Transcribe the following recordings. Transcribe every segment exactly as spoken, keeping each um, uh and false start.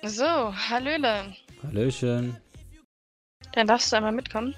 So, hallöle. Hallöchen. Dann darfst du einmal mitkommen.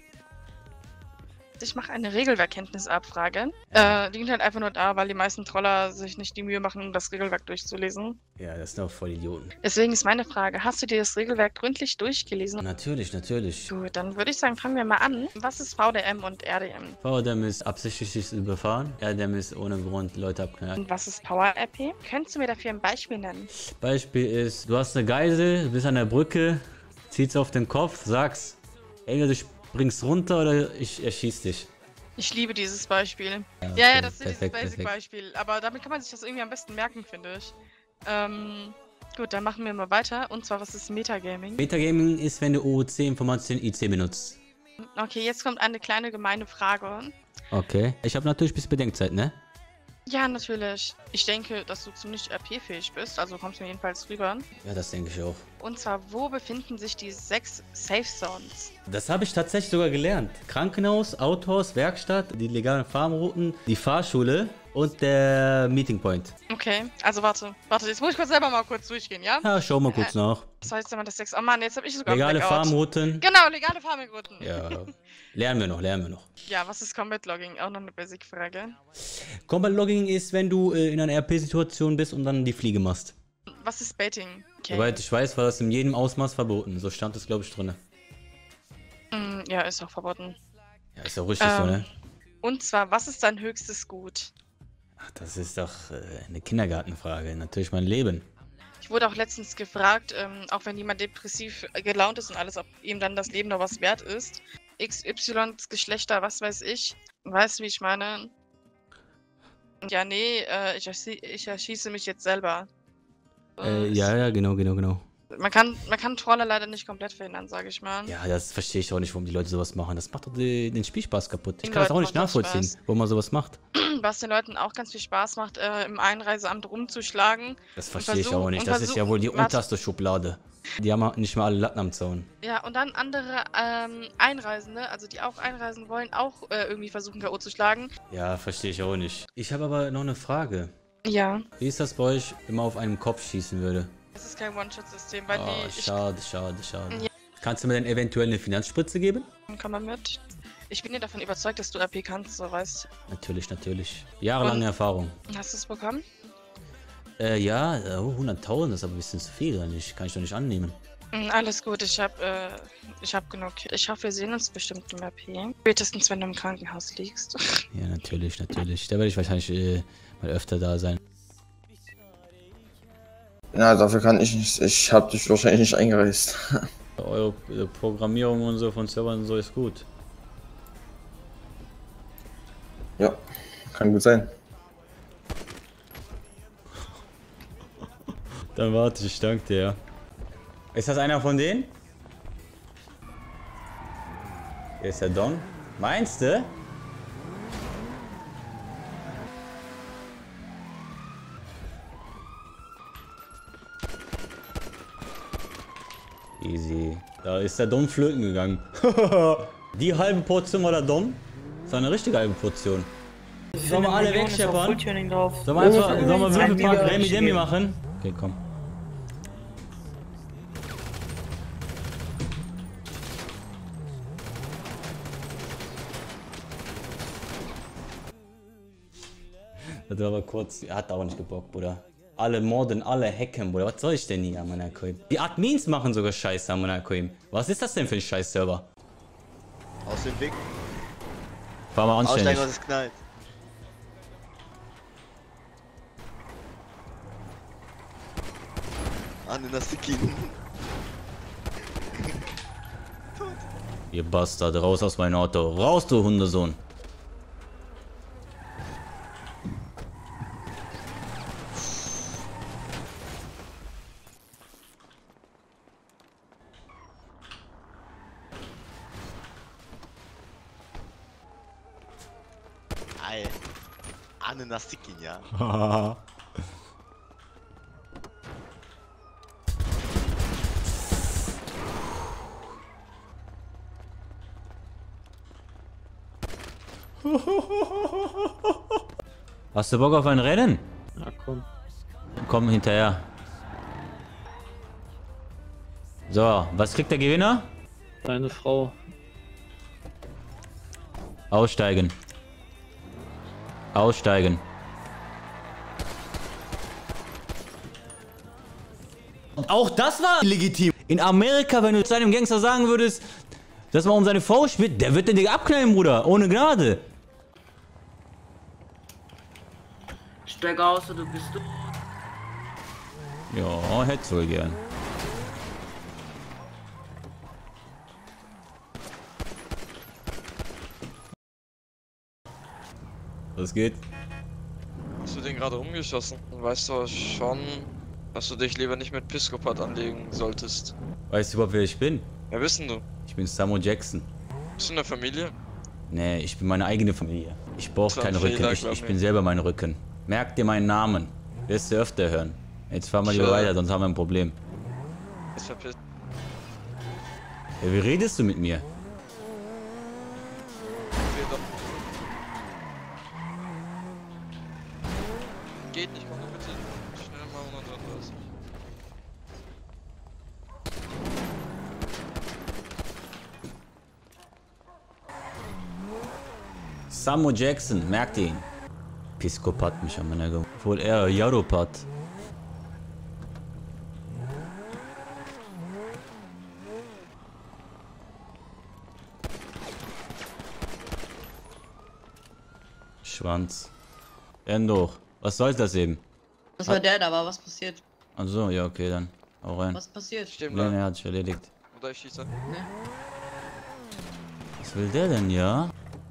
Ich mache eine Regelwerkkenntnisabfrage. Äh, die liegt halt einfach nur da, weil die meisten Troller sich nicht die Mühe machen, das Regelwerk durchzulesen. Ja, das sind auch voll Idioten. Deswegen ist meine Frage, hast du dir das Regelwerk gründlich durchgelesen? Natürlich, natürlich. Gut, dann würde ich sagen, fangen wir mal an. Was ist V D M und R D M? V D M ist absichtliches Überfahren, R D M ist ohne Grund Leute abknallen. Und was ist Power R P? Könntest du mir dafür ein Beispiel nennen? Beispiel ist, du hast eine Geisel, du bist an der Brücke, ziehst auf den Kopf, sagst, entweder du springst runter oder ich erschieß dich. Ich liebe dieses Beispiel. Ja, Ja, okay, ja, das ist perfekt, dieses perfekt. Basic-Beispiel. Aber damit kann man sich das irgendwie am besten merken, finde ich. Ähm, gut, dann machen wir mal weiter. Und zwar, was ist Metagaming? Metagaming ist, wenn du O O C-Informationen I C benutzt. Okay, jetzt kommt eine kleine gemeine Frage. Okay. Ich habe natürlich ein bisschen Bedenkzeit, ne? Ja, natürlich. Ich denke, dass du ziemlich R P-fähig bist, also kommst mir jedenfalls rüber. Ja, das denke ich auch. Und zwar, wo befinden sich die sechs Safe Zones? Das habe ich tatsächlich sogar gelernt. Krankenhaus, Autohaus, Werkstatt, die legalen Farmrouten, die Fahrschule und der Meeting Point. Okay, also warte, warte, jetzt muss ich kurz selber mal kurz durchgehen, ja? Ja, schau mal kurz Äh, nach. Das heißt immer das sechs. Oh Mann, jetzt habe ich sogar einen Legale Blackout. Farmrouten. Genau, legale Farming-Routen. Ja, lernen wir noch, lernen wir noch. Ja, was ist Combat Logging? Auch noch eine Basic-Frage. Combat Logging ist, wenn du äh, in einer R P-Situation bist und dann die Fliege machst. Was ist Baiting? Okay. Soweit ich weiß, war das in jedem Ausmaß verboten. So stand es, glaube ich, drin. Mm, ja, ist auch verboten. Ja, ist auch richtig so, Ähm, ne? Und zwar, was ist dein höchstes Gut? Ach, das ist doch äh, eine Kindergartenfrage. Natürlich mein Leben. Ich wurde auch letztens gefragt, ähm, auch wenn jemand depressiv gelaunt ist und alles, ob ihm dann das Leben noch was wert ist. X Y, Geschlechter, was weiß ich. Weißt du, wie ich meine? Ja, nee, äh, ich, erschie ich erschieße mich jetzt selber. Äh, ja, ja, genau, genau, genau. Man kann, man kann Troller leider nicht komplett verhindern, sage ich mal. Ja, das verstehe ich auch nicht, warum die Leute sowas machen. Das macht doch die, den Spielspaß kaputt. Ich Den kann das auch Leuten nicht macht das nachvollziehen, Spaß. warum man sowas macht. Was den Leuten auch ganz viel Spaß macht, äh, im Einreiseamt rumzuschlagen. Das verstehe ich versuch- auch nicht. und Das ist versuch- ja wohl die warte. unterste Schublade. Die haben nicht mal alle Latten am Zaun. Ja, und dann andere ähm, Einreisende, also die auch einreisen wollen, auch äh, irgendwie versuchen K O zu schlagen. Ja, verstehe ich auch nicht. Ich habe aber noch eine Frage. Ja. Wie ist das bei euch, wenn man auf einen Kopf schießen würde? Das ist kein One-Shot-System, weil Oh, die... schade, schade, schade. Ja. Kannst du mir denn eventuell eine Finanzspritze geben? Ich komm mal mit. Ich bin dir davon überzeugt, dass du R P kannst, so weißt. Natürlich, natürlich. Jahrelange Und- Erfahrung. Hast du es bekommen? Äh, ja, oh, hunderttausend ist aber ein bisschen zu viel, oder nicht? Kann ich doch nicht annehmen. Mm, alles gut, ich hab, äh, ich hab genug. Ich hoffe, wir sehen uns bestimmt im R P. Spätestens, wenn du im Krankenhaus liegst. Ja, natürlich, natürlich. Da werde ich wahrscheinlich äh, mal öfter da sein. Na, dafür kann ich nicht. Ich hab dich wahrscheinlich nicht eingereist. Eure äh, Programmierung und so von Servern und so ist gut. Ja, kann gut sein. Dann warte ich, danke dir. Ja. Ist das einer von denen? Hier ist der Don. Meinst du? Easy. Da ist der Don flöten gegangen. Die halbe Portion war der Don. Das war eine richtige halbe Portion. Sollen wir alle wegscheppern? Sollen wir einfach, sollen wir Würfelpark Remi Demi machen? Okay, komm. Das war aber kurz, er hat auch nicht gebockt, Bruder. Alle morden, alle hacken, Bruder. Was soll ich denn hier, Mann, Koim? Die Admins machen sogar Scheiße, Mann, Koim. Was ist das denn für ein Scheiß-Server? Aus dem Weg. War mal Aussteigen, anständig. was es knallt. An den Nastikin. Ihr Bastard, raus aus meinem Auto. Raus, du Hundesohn. Ei. An den Nastikin, ja. Hast du Bock auf ein Rennen? Na komm. Komm hinterher. So, was kriegt der Gewinner? Deine Frau. Aussteigen. Aussteigen. Auch das war legitim. In Amerika, wenn du zu einem Gangster sagen würdest, dass man um seine Frau spielt, der wird den Digga abknallen, Bruder. Ohne Gnade. Steig aus oder bist du? Ja, hätt's wohl gern. Was geht? Hast du den gerade umgeschossen? Weißt du schon, dass du dich lieber nicht mit Psikopat anlegen solltest? Weißt du überhaupt, wer ich bin? Wer bist denn du? Ich bin Samuel Jackson. Bist du in der Familie? Nee, ich bin meine eigene Familie. Ich brauche keinen Fehler, Rücken, ich, glaub ich mir. bin selber mein Rücken. Merk dir meinen Namen. Wirst du öfter hören. Jetzt fahren wir lieber Tja. weiter, sonst haben wir ein Problem. Jetzt verpiss. Ja, wie redest du mit mir? Geht doch. Geht nicht, komm doch bitte schnell mal hundertdreißig. Samuel Jackson, merkt ihn. Psikopat mich an meiner Ge... Obwohl er Jaropat. Schwanz. Endo, was soll das eben? Das war der, da war was passiert. Also ja, okay, dann. Hau rein. Was passiert? Stimmt, Nee, nee, nee, hat sich erledigt. Oder ich schieße. Was will der denn, ja?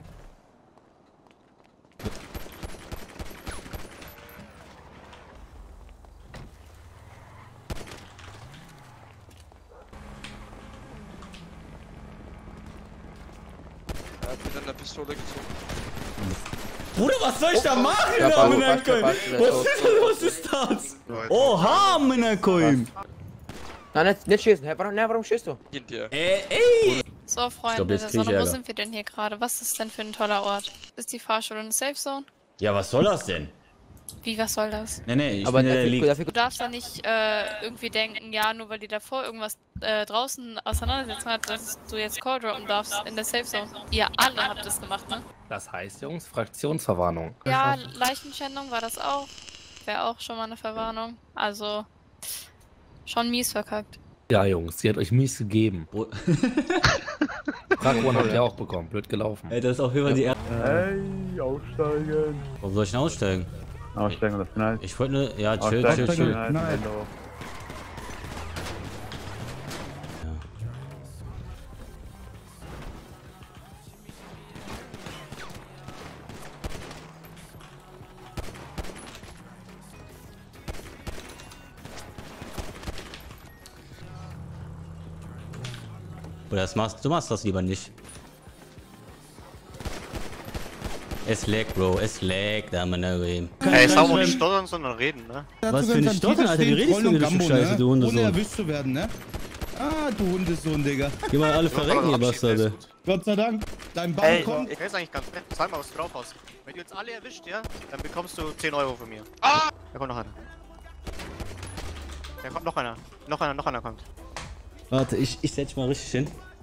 Er hat wieder eine Pistole gezogen. Bruder, was soll ich da machen? Ja, Ja, Babu, Minenkoim? warte, warte, Was ist das? Was ist das? Oha, Minenkoim! Nein, nicht, nicht schießen. Hey, warum, nein, warum schießt du? Hinter dir. Ey, ey! So, Freunde glaub, jetzt der krieg ich Sonne, wo Ärger. sind wir denn hier gerade? Was ist denn für ein toller Ort? Ist die Fahrschule eine Safe Zone? Ja, was soll das denn? Wie, was soll das? Nee, nee, ich Aber bin der, der dafür, liegt. dafür Du darfst da nicht äh, irgendwie denken, ja, nur weil die davor irgendwas äh, draußen auseinandersetzen hat, dass du jetzt Call droppen darfst in der Safe Zone. Ihr alle habt das gemacht, ne? Das heißt, Jungs, Fraktionsverwarnung. Ja, Leichenschändung war das auch. Wäre auch schon mal eine Verwarnung. Also, schon mies verkackt. Ja, Jungs, sie hat euch mies gegeben. Oh. Fragwurm habt ihr auch bekommen. Blöd gelaufen. Ey, das ist auf jeden Fall die erste. Hey, aussteigen. Warum soll ich denn aussteigen? Aussteigen oder Knall. Ich wollte nur. Ja, chill, Aussteigen, chill, chill. Knall, Ja. Endo. Oder das machst, du machst das lieber nicht. Es lag, Bro, es lag, da man da reden. Ey, sag mal nicht stottern, sondern reden, ne? Was für eine Stottern, Alter, wie redest du denn so Scheiße, du Ohne Hundesohn? erwischt zu werden, ne? Ah, du Hundesohn, Digga. Geh mal alle verrecken, ihr Bastarde. Gott sei Dank. Dein Bann Ey, kommt. ich weiß eigentlich ganz nett. Zahl mal, was du drauf hast. Wenn du jetzt alle erwischt, ja, dann bekommst du zehn Euro von mir. Ah! Da kommt noch einer. Da kommt noch einer. Noch einer, noch einer kommt. Warte, ich, ich setz mal richtig hin.